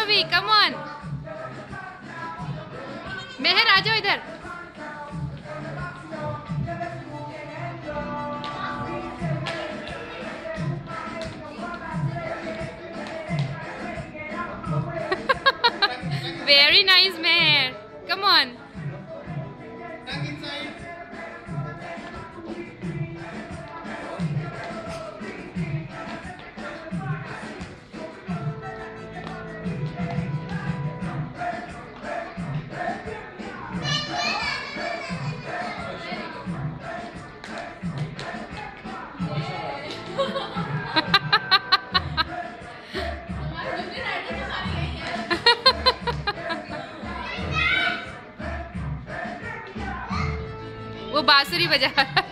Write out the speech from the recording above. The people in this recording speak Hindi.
भी, कम ऑन। मेहर आ जाओ इधर। Very nice Mehar, come on. वो बांसुरी बजा